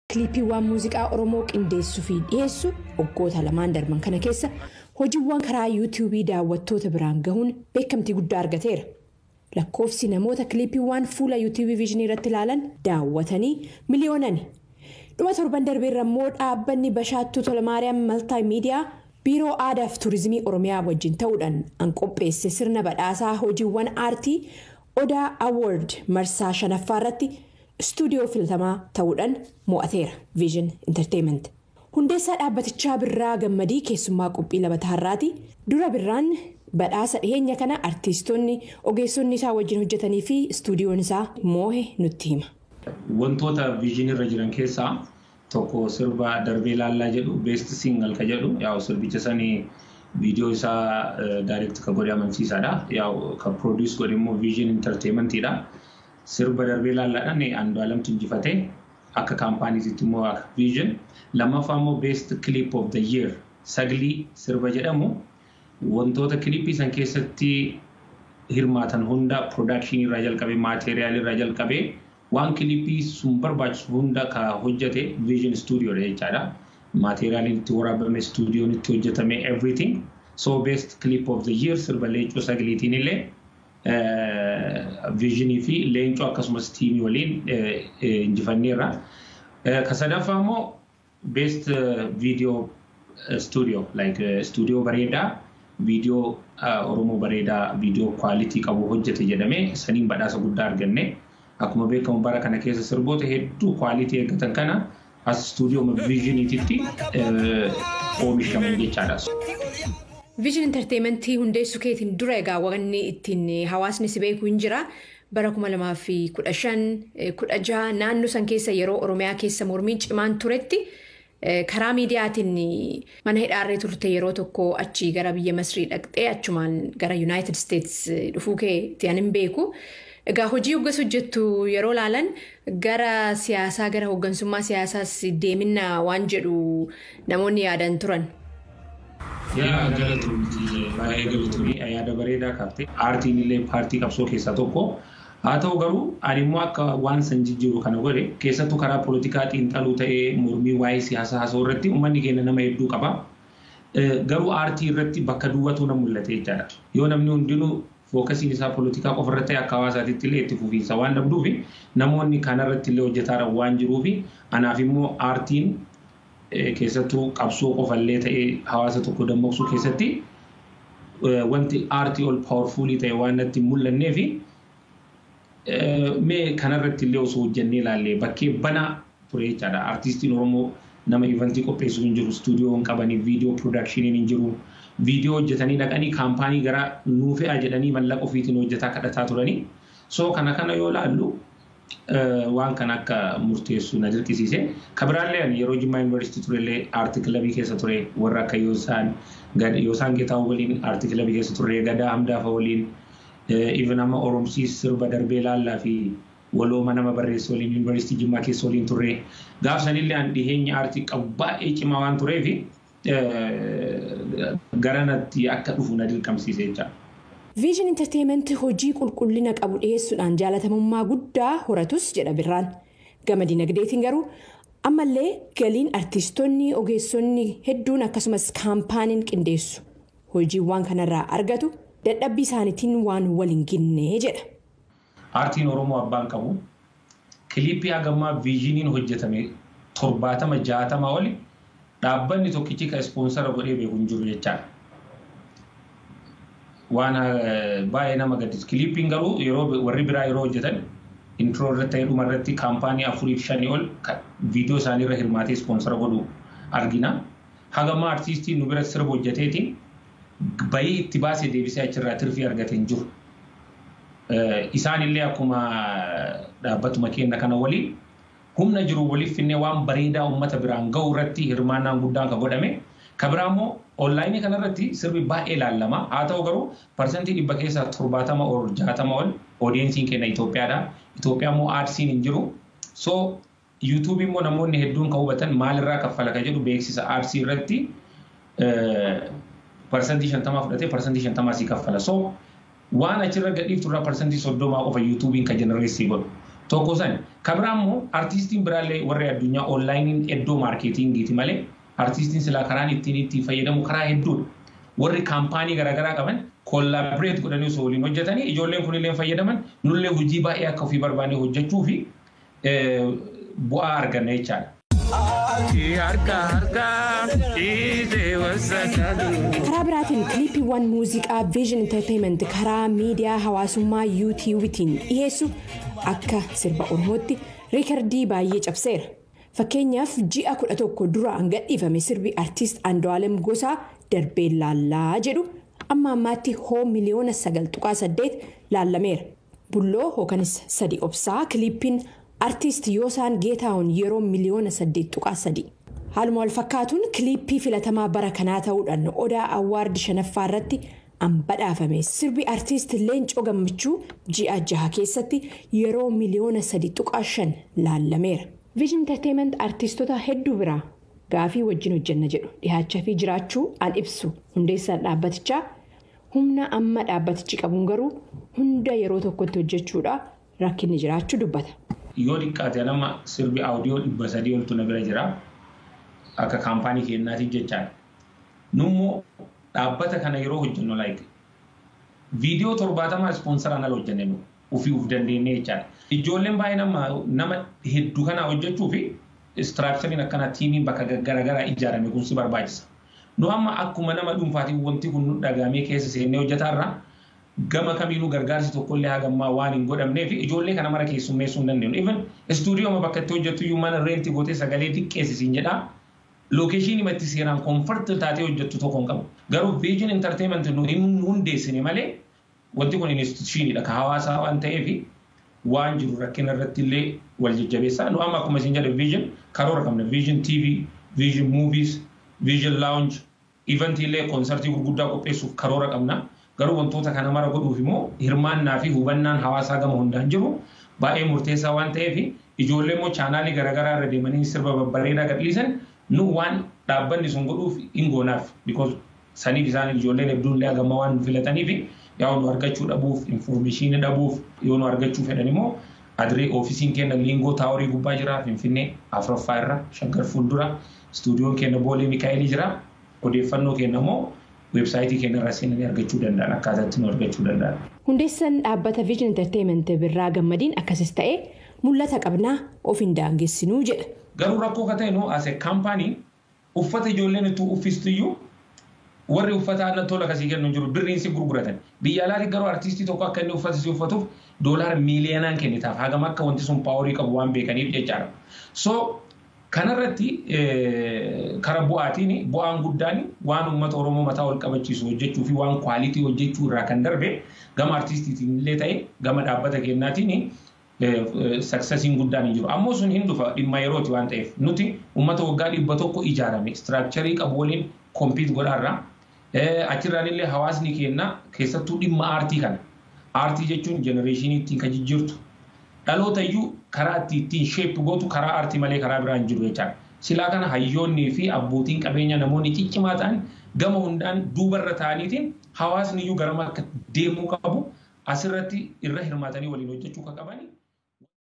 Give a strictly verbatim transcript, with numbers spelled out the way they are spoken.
Kiliipiiwwan muuziqaa Oromoo qindeessuu fi dhiyeessu waggoota lamaan darban kana keessa hojiiwwan karaa yuutuubii daawwattoota biraan gahuun beekamtii guddaa argateera. Lakkoofsi namoota kiliipiiwwan fuula yuutuubii viijinii irratti ilaalan daawwatanii miliyoonani. Dhuma torban darbeerra immoo dhaabbanni Bashaattuu Tolmaariyaam Maltaa Miidiyaa Biiroo Aadaa fi Turizimii Oromiyaa wajjin ta'uudhaan an qopheesse sirna badhaasaa hojiiwwan aartii Odaa Award marsaa shanaffaa irratti Studio filatamaa ta'uudhaan mo'ateera Vision Entertainment. Hundeessaa dhaabbatichaa Birraa Gammadii keessummaa qophii labataa irraati. Dura Birraan badhaasa dhiyeenya kana artiistonni ogeessonni isaa wajjin hojjetanii fi stuudiyoon isaa moohe nutti hima. Wantoota Vision irra jiran keessaa tokko sirba darbee laallaa jedhu best single ka jedhu yaa'u sirbicha sanii viidiyoo isaa direct ka godhe amansiisaadha. Yaa'u ka produce godhe immoo Vision Entertainmentidha. Sirba darbee laallaadhaan Andu'aalam injifatee akka kaampaaniitti immoo akka Vision lammaffaa immoo best clip of the year saglii sirba jedhamu wantoota clipii san keessatti hirmaatan hunda production irraa jalqabee material irraa jalqabee waan clipii sun barbaachisu hunda ka hojjete Vision Studio jechaadha. Material itti waraabame studio itti hojjetame everything. So best clip of the year sirba leencoo sagliitiin illee Vision fi leencoo akkasumas tiimii waliin injifanneerra. Ka sadaffaa immoo best video studio like studio bareedaa video Oromoo bareedaa video quality qabu hojjete jedhamee saniin badhaasa guddaa arganne. Akkuma beekamu bara kana keessa sirboota hedduu quality eeggatan kana as studio Visioniititti oomishaman jechaadha. Vision Entertainment hundeessuu keetiin dura egaa wanni ittiin hawaasni si beeku hin jira. Bara kuma lamaa fi kudha shan kudha jaha naannoo san keessa yeroo Oromiyaa keessa mormiin cimaan turetti karaa miidiyaatiin mana hidhaarree turte yeroo tokko achi gara biyya Masrii dhaqxee achumaan gara United States dhufuu keetti anin beeku. Egaa hojii hoggas hojjettu yeroo laalan gara siyaasaa gara hoggansummaa siyaasaas deemina waan jedhu namoonni yaadan turan. Yaa galatuuti baay'ee galatuuni yaada bareedaa kaafte aartiin illee paartii qabsoo keessaa tokko haa ta'u garuu ani immoo akka waan san jijjiiru kana godhe keessattuu karaa poolitikaa xiinxaluu ta'ee mormii waa'ee siyaasaa haasa'uu irratti uummanni keenya nama hedduu qaba. Garuu aartii irratti bakka duwwatu na mul'ate jechaadha. Yoo namni hundinuu fookasiin isaa poolitikaa qofa irratti akka hawaasaatiitti illee itti fufiinsa waan dhabduufi namoonni kanarratti illee hojjetaara waan jiruufi anaaf immoo aartiin keessattuu qabsoo qofallee ta'ee hawaasa tokko dammaqsuu keessatti wanti aartii ol powerfulii ta'e waan natti mul'annee fi mee kanarratti illee osoo hojjennee ilaallee bakkee banaa ture jechaadha. Aartistiin Oromoo nama eventii qopheessuu hin jiru, stuudiyoo hin qabanii, viidiyoo production hin jiru, viidiyoo hojjetanii dhaqanii kaampaanii gara nuufe'a jedhanii mallaqa ofiitiin hojjetaa kadhataa turanii. So kana kana yoo ilaallu waan kan akka murteessu na dirqisiise. Kabiraallee yeroo Jimmaa Yuunivarsiitii turellee aartii kilabii keessa ture warra akka Yoosaan Yoosaan Geetaawoo waliin aartii kilabii keessa ture Gadaa Hamdaafa waliin even amma Oromsiis sirba darbee laallaa fi walooma nama barreessu waliin Yuunivarsiitii Jimmaa keessa waliin turre. Gaaf sanillee an dhiheenya aartii qabu baay'ee cimaa waan tureefi garanatti akka dhufu na dirqamsiise jecha. Vision Entertainment hojii qulqullina qabu dhiyeessuudhaan jaalatamummaa guddaa horatus jedha Birraan. Gama dinagdeetiin garuu ammallee galiin artiistonni ogeessonni hedduun akkasumas kaampaaniin qindeessu hojiiwwan kanarraa argatu dadhabbii isaaniitiin waan waliin ginnee jedha. Aartiin Oromoo abbaan qabu kiliipii hagammaa Visioniin hojjetame torbaatama jaatama oli dhaabbanni tokkichi ka ispoonsara godhee beeku hin jiru jechaadha. Waan baay'ee nama gaddisiisu kiliipiin garuu yeroo warri biraa yeroo hojjetan intro irratti ta'ee dhuma irratti kaampaanii afurii fi shanii ol viidiyoo isaanii irra hirmaatee ispoonsara godhu argina. Hagammaa artiistiin nu biratti sirba hojjeteetiin bayii itti baasee deebisee achirraa tirfii argatee hin jiru. Isaan illee akkuma dhaabbatuma keenya kana waliin humna jiru waliif finnee waan bareedaa uummata biraan ga'u irratti hirmaannaan guddaan ka godhame. Kabiraammoo online kanarratti sirbi baay'ee ilaallama. Haa ta'u garuu parsantii dhibba keessaa torbaatama ol jaatama ol audiensiin keenya Itoophiyaadha. Itoophiyaa immoo aarsiin hin jiru. So YouTube immoo namoonni hedduun ka hubatan maalirraa kaffala ka jedhu beeksisa aarsii irratti parsantii shantamaa fudhatee parsantii shantamaa sii kaffala. So waan achirra gadhiiftu irraa parsantii soddomaa qofa YouTubein ka jenereessii godhu. Tokko san Kabiraammoo artistiin biraallee warri addunyaa onlaayiniin iddoo maarkeetingiiti malee artistiin silaa karaan ittiin itti fayyadamu karaa hedduudha. Warri kaampaanii garaagaraa qaban kollaabireet godhanii osoo waliin hojjetanii ijoolleen kunillee fayyadaman nullee hojii baay'ee akka ofii barbaanne hojjechuu fi bu'aa arganna jechaadha. Karaa biraatiin kiliipiiwwan muuziqaa Vision Entertainment karaa miidiyaa hawaasummaa yuutuubiitiin dhiyeessu akka sirba Oromootti riikardii baay'ee cabseera. Fakkeenyaaf ji'a kudha tokko duraan gadhiifame sirbi artiist Andu'aalem Gosaa darbee laallaa jedhu amma ammaatti hoo miliyoona sagal tuqaa saddeet laallameera. Bulloo hookanis sadi obsaa kiliippiin artiist Yoosaan Geetaawun yeroo miliyoona saddeet tuqaa sadi. Haaluma wal fakkaatuun kiliippii filatamaa bara kanaa ta'uudhaan Odaa Awwaardi shanaffaa irratti badhaafame sirbi artiist Leencoo Gammachuu ji'a jaha keessatti yeroo miliyoona sadi tuqaa shan laallameera. Vision Entertainment artiistota hedduu biraa gaafii wajjin hojjenna jedhu dhihaachaa fi jiraachuu an ibsu hundeessaan dhaabbatichaa humna amma dhaabbatichi qabuun garuu hunda yeroo tokkotti hojjechuudha rakkinni jiraachuu dubbata. Yoo xiqqaate nama sirbi audiyoo dhibba sadii oltu na bira jira akka kaampaanii keenyaatiif jechaadha. Nummoo dhaabbata kana yeroo hojjennu like viidiyoo torbaatamaa ispoonsaraan ala hojjenne nu ofii uf dandeenye jechaadha. Ijoolleen baay'ee nama nama hedduu kana hojjechuu fi istiraakchariin akkana tiimiin bakka garaagaraa ijaarame kun si barbaachisa. Nu amma akkuma nama dhuunfaatiin wanti kun nu dhagaamee keessa seennee hojjetaarra gama kamiinuu gargaarsi tokkollee hagammaa waan hin godhamneef ijoollee kana mara keessummeessuu hin dandeenyu. Even istuudiyoo bakka itti hojjetu iyyuu mana reenti gootee sagalee xiqqeessisiin jedhaa. Lookeeshinii matti seenaan koomfarti taatee hojjettu tokko hin qabu. Garuu Vision Entertainment nu hin hundeessine malee wanti kun instituutiiniidha ka hawaasaa waan ta'eef waan jiru rakkina irratti illee wal jajjabeessaa. Nu amma akkuma isin jedhe Vision karoora qabna. Vision T V, Vision Movies, Vision Lounge, event illee koonsartii gurguddaa qopheessuuf karoora qabna. Garuu wantoota kana mara godhuuf immoo hirmaannaa fi hubannaan hawaasaa gama hundaan jiru baay'ee murteessaa waan ta'eef ijoollee immoo chaanaalii garaagaraa irra deemanii sirba babbareedaa gadhiisan nu waan dhaabbanni sun godhuuf hin goonaaf because saniif isaan ijoolleen hedduun illee hagamma waan filataniif yaa nu argachuu dhabuuf infoormeeshinii dhabuuf yoo nu argachuu fedhan immoo adiree oofisiin keenya liingoo taaworii gubbaa jira Finfinnee afuraffaa irra shaggar fuuldura istuudiyoon keenya boolee Mikaa'elii jira odeeffannoo keenya immoo websaayitii keenya irraa seenanii argachuu danda'an akkaataatti nu argachuu danda'an. Hundeessaan dhaabbata Vision Entertainment Birraa Gammadiin akkasis ta'ee mul'ata qabnaa of hin daangessinuu jedha. Garuu rakkoo ka ta'e noo as a kaampaanii uffata ijoolleen itti uffistuyyuu warri uffata aannan tola kasii kennu jiru birriin si gurguratan. Biyya alaatti garuu artiistii tokko akka inni uffata si uffatuuf doolaara miiliyoonaan kennitaaf hagam akka wanti sun paaworii qabu waan beekaniif jechaadha. So kanarratti kara bu'aatiin bu'aan guddaan waan uummata Oromoo mataa ol qabachiisu hojjechuu fi waan kwaalitii hojjechuu irraa kan darbe gama artiistiitiin illee ta'e gama dhaabbata keenyaatiin successiin guddaan hin jiru. Ammoo sun hin dhufa dhimma yerooti waan ta'eef nuti uummata waggaa dhibba tokko ijaarame istiraakcharii qabu waliin kompiit godhaarra achirraan illee hawaasni keenya keessattuu dhimma aartii kana. Aartii jechuun jenereeshinii ittiin kan jijjiirtu. Dhaloota iyyuu karaa ittiin sheep gootu karaa aartii malee karaa biraan jiru jechaadha. Silaa kana hayyoonnii fi abbootiin qabeenya namoonni ciccimaa ta'an gama hundaan duubarra ta'aniitiin hawaasni iyyuu garama akka deemuu qabu asirratti irra hirmaatanii waliin hojjechuu kan qabani.